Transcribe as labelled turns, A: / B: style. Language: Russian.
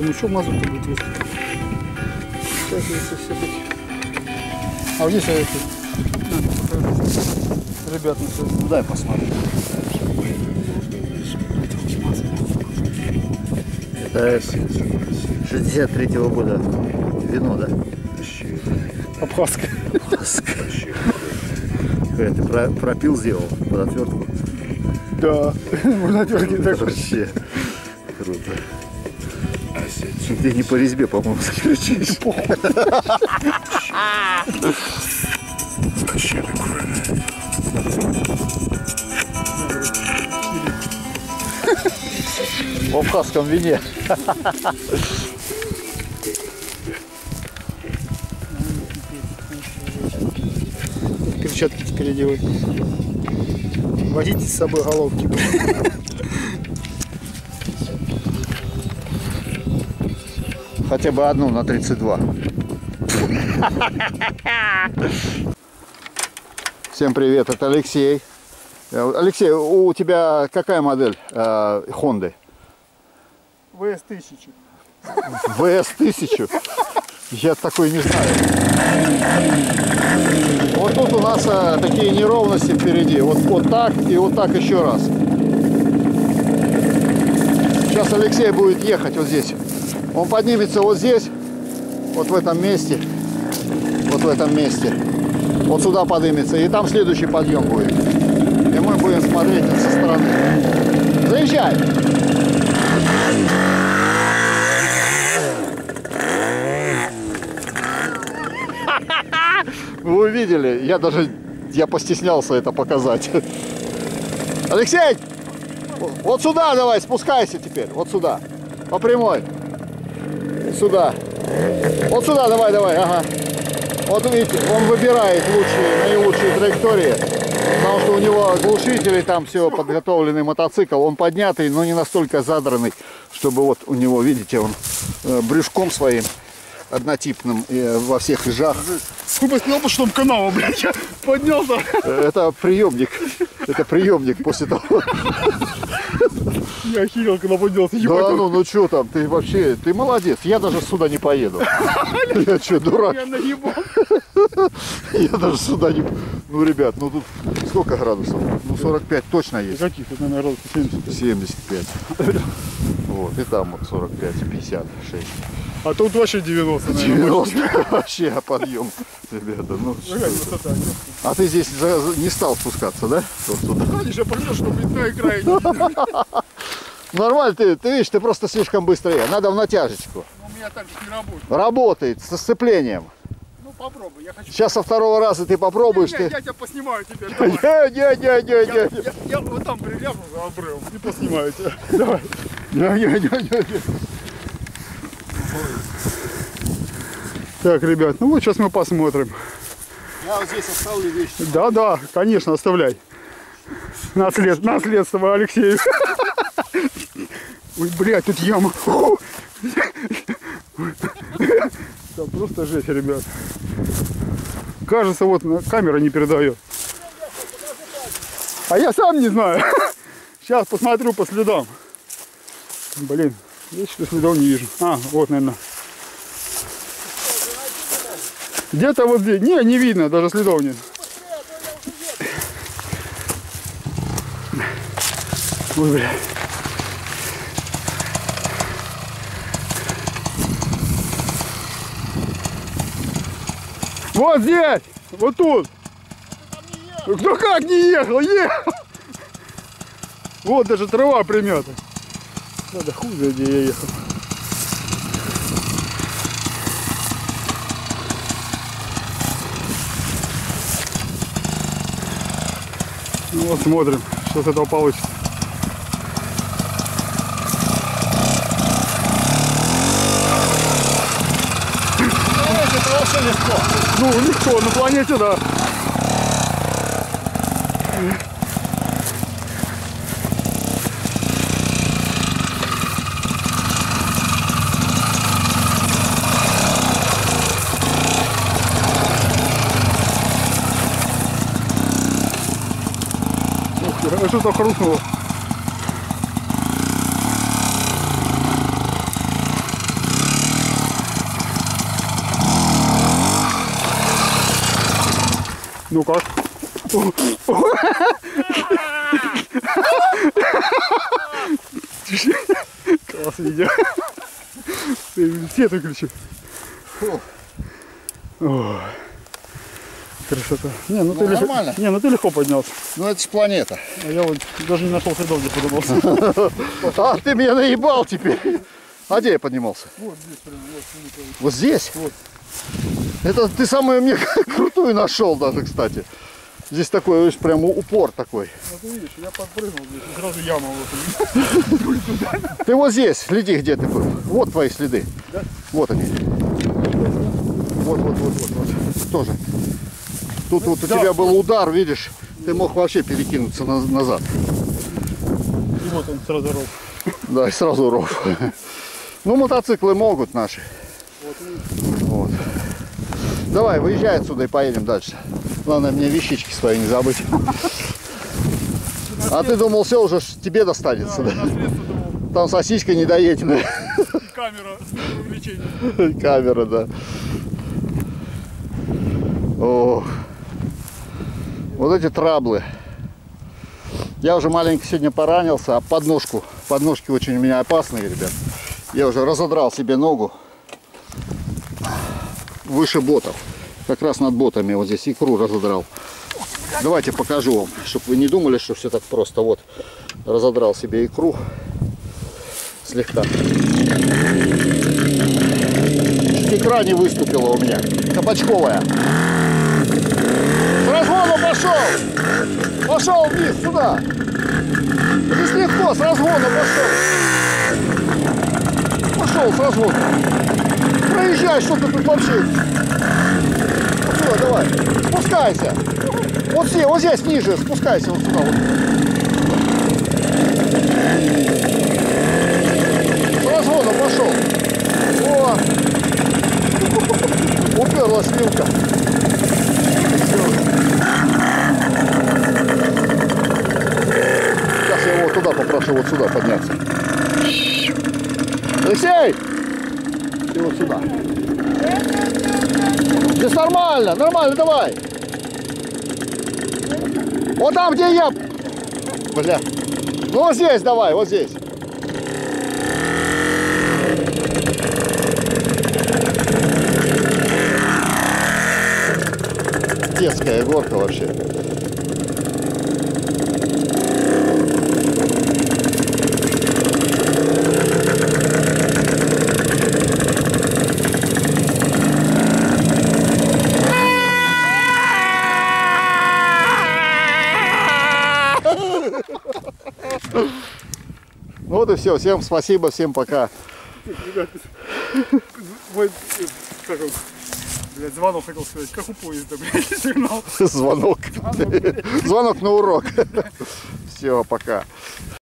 A: думаю, что мазут-то будет вести. Сейчас если все-таки. А здесь эти. Ребят, ну все.
B: Ну дай посмотрим. Это 63-го года вино, да?
A: Абхазское.
B: Ты пропил, сделал под отвертку?
A: Да, можно отвертки так.
B: Вообще круто. Ты не по резьбе, по-моему, заключишь. В абхазском вине.
A: Перчатки теперь делают. Возите с собой головки.
B: Хотя бы одну на 32. Всем привет, это Алексей. Алексей, у тебя какая модель Хонды?
A: ВС-1000.
B: ВС-1000? Я такой не знаю. Вот тут у нас такие неровности впереди. Вот так и вот так еще раз. Сейчас Алексей будет ехать вот здесь. Он поднимется вот здесь, вот в этом месте. Вот в этом месте. Вот сюда поднимется. И там следующий подъем будет. И мы будем смотреть со стороны. Заезжай! Вы увидели? Я постеснялся это показать. Алексей! Вот сюда давай, спускайся теперь. Вот сюда. По прямой. Сюда. Вот сюда давай, ага. Вот видите, он выбирает наилучшие траектории. Потому что у него глушители, там все, подготовленный мотоцикл. Он поднятый, но не настолько задранный, чтобы вот у него, видите, он брюшком своим однотипным во всех ижах.
A: Сколько снял по что канала, блядь, я поднялся.
B: Это приемник. Это приемник после того.
A: Я охерел, когда поднялся.
B: Да ну что там, ты вообще, ты молодец. Я даже сюда не поеду. Я что, дурак?
A: Я наебал.
B: Я даже сюда не... Ну, ребят, ну тут сколько градусов? Ну, 45 точно есть.
A: Каких? Это, наверное, 70.
B: 75. Вот, и там вот 45, 56.
A: А тут вообще 90, наверное.
B: 90 вообще подъем, ребята. Ну, а ты здесь не стал спускаться, да? Вот сюда.
A: Конечно, поймешь, что на экране.
B: Нормально, ты видишь, ты просто слишком быстрее. Надо в натяжечку.
A: У меня так же не работает.
B: Работает, со сцеплением.
A: Ну попробуй, я хочу.
B: Сейчас со второго раза ты попробуешь.
A: Я тебя поснимаю теперь.
B: Не.
A: Я вот там приляжу за обрывом и поснимаю тебя. Давай. Не. Так, ребят, ну вот сейчас мы посмотрим.
B: Я вот здесь оставлю вещи.
A: Да, конечно, оставляй. Наследство Алексею. Ой, блядь, тут яма. Там просто жесть, ребят. Кажется, вот камера не передает. А я сам не знаю. Сейчас посмотрю по следам. Блин, я что-то следов не вижу. А, вот, наверное. Где-то вот здесь. Не видно, даже следов нет. Ой, бля. Вот здесь! Вот тут! Ну как не ехал? Ехал! Вот даже трава примята. Надо хуй знает, где я ехал. Ну вот смотрим, что с этого получится.
B: Это вообще легко.
A: Ну, легко, на планете, да. Ух ты, что-то хрустнуло. Ну как? Класс видео. Все выключи. Красота. Не, ну, ты
B: нормально.
A: Не, ну ты легко поднялся.
B: Ну это ж планета.
A: А я вот даже не нашел следов, где поднимался.
B: А ты меня наебал теперь. А где я поднимался?
A: Вот здесь прям,
B: Вот здесь?
A: Вот.
B: Это ты самую мне крутую нашел даже, кстати. Здесь такой, видишь, прям упор такой.
A: Ну ты видишь, я подпрыгнул здесь, и сразу яма вот.
B: Ты вот здесь, следи, где ты был. Вот твои следы.
A: Да?
B: Вот они. Вот. Тоже. Тут вот у тебя был удар, видишь, ты мог вообще перекинуться назад.
A: И вот он сразу ров.
B: Да, и сразу ров. Ну, мотоциклы могут наши. Вот. Давай, выезжай отсюда и поедем дальше. Главное, мне вещички свои не забыть. А ты думал, все уже тебе достанется, да? Там сосиска недоеденная.
A: Камера увлечения.
B: Камера, да. Ох. Вот эти траблы. Я уже маленько сегодня поранился, а подножки очень у меня опасные, ребят. Я уже разодрал себе ногу выше ботов. Как раз над ботами вот здесь икру разодрал. Давайте покажу вам, чтобы вы не думали, что все так просто. Вот, разодрал себе икру слегка. Икра не выступила у меня, кабачковая. С разгона пошел! Пошел вниз, сюда! Здесь легко, с разгона пошел! Пошел с разгона! Проезжай, что ты тут вообще? Все, давай, спускайся! Вот здесь ниже, спускайся вот сюда. Вот. С разгона пошел! О! Уперлась вилка. Сейчас я его туда попрошу, вот сюда подняться. Алексей! И вот сюда. Здесь нормально, давай. Вот там, где я. Бля. Ну вот здесь давай, вот здесь. Детская горка вообще. Вот и все. Всем спасибо, всем пока.
A: Ребят, мой, как он, блядь, звонок хотел сказать, как у поезда, блядь, сигнал.
B: Звонок. Звонок на урок. Все, пока.